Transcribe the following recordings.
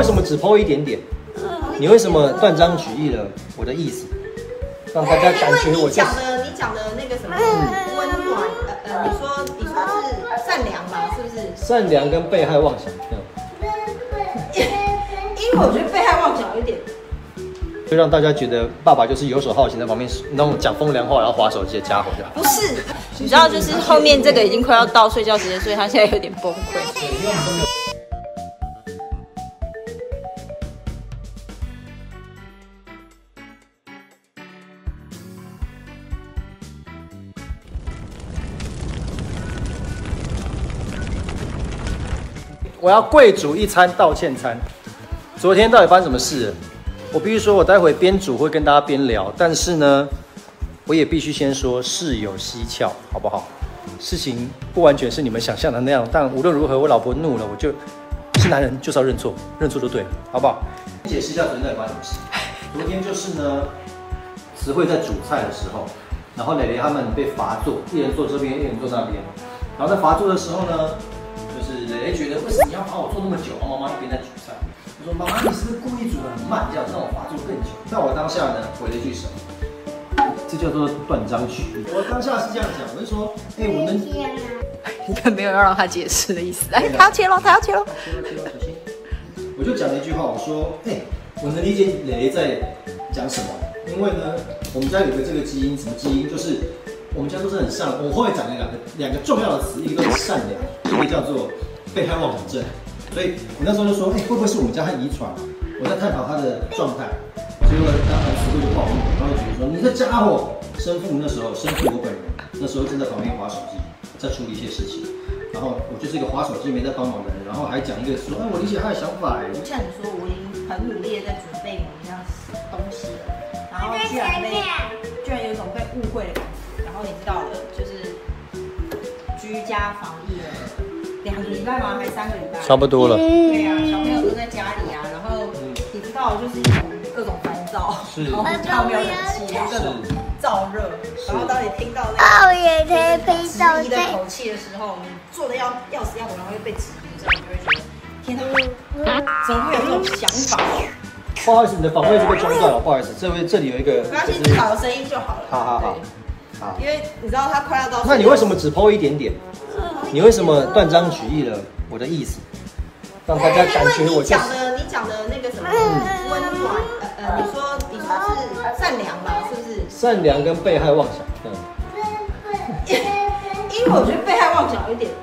什么只剖一点点？你为什么断章取义了我的意思，让大家感觉我你讲的那个什么温暖，你说是善良吧，是不是？ 善良跟被害妄想， 因为我觉得被害妄想有点， 就让大家觉得爸爸就是游手好闲，在旁边那种讲风凉话，然后滑手机的家伙就好。 不是， 你知道，就是后面这个已经快要到睡觉时间，所以他现在有点崩溃。 我要跪煮一餐道歉餐。昨天到底发生什么事了？我必须说，我待会边煮会跟大家边聊，但是呢，我也必须先说事有蹊跷，好不好？事情不完全是你们想象的那样，但无论如何，我老婆怒了，我就是男人就是要认错，认错就对了，好不好？解释一下昨天到底发生什么事。昨天就是呢，慈惠在煮菜的时候，然后蕾蕾他们被罚坐，一人坐这边，一人坐那边，然后在罚坐的时候呢。就是蕾蕾觉得为什么你要罚我做那么久？然后妈妈一边在煮菜，我说妈妈你是不是故意煮得很慢，这样让我罚做更久？那我当下呢回了一句什么？这叫做断章取义。我当下是这样讲，我就说，我们你根本没有要让他解释的意思。哎，他要切喽，他要切喽。 小心。我就讲了一句话，我说，我能理解蕾蕾在讲什么，因为呢，我们家有个这个基因，什么基因？就是我们家都是很善良。我后面讲了两个重要的词，一个叫善良，一个叫做被害妄想症。所以我那时候就说，会不会是我们家他遗传？我在探讨他的状态，结果当时慈惠就暴怒，然后就觉得说，你这家伙！生父我本人那时候正在旁边滑手机，在处理一些事情。然后我就是一个滑手机没在帮忙的人，然后还讲一个说，我理解他的想法。 像你说，我已经很努力的在准备某一样东西了，然后居然有一种被误会的感觉。然后你知道了，就是居家防疫了2个礼拜吗？还3个礼拜？ 差不多了。 对啊，小朋友都在家里啊，然后你知道，就是各种烦躁，然后家没有冷气，各种燥热，然后当你听到那个质疑的口气的时候，你做的要死要活，然后又被质疑的时候，你就会觉得天哪，怎么会有这种想法？ 不好意思，你的访问是被中断了，不好意思，这里有一个， 没关系，至少有声音就好了。 好。 因为你知道他快要到， 那你为什么只剖一点点？你为什么断章取义了我的意思，让大家感觉我就是你讲的那个什么温暖，你说是善良吧，是不是？ 善良跟被害妄想， 因为我觉得被害妄想有点，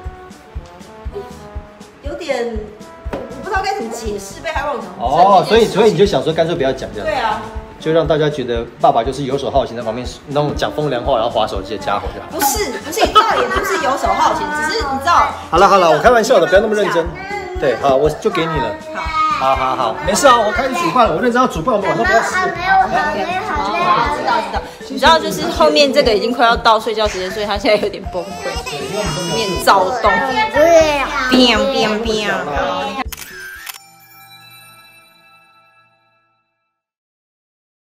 我不知道该怎么解释被害妄想。 所以你就想说，干脆不要讲这样。 对啊。 就让大家觉得爸爸就是游手好闲，在旁边那种讲风凉话，然后滑手机的家伙就好。 不是，你倒也不是游手好闲，只是你知道。 好了，我开玩笑的，不要那么认真。对，好，我就给你了。好，没事啊，我开始煮饭了，我认真要煮饭，我们晚上不要吃。 知道。你知道，就是后面这个已经快要到睡觉时间，所以他现在有点崩溃，有点躁动，变。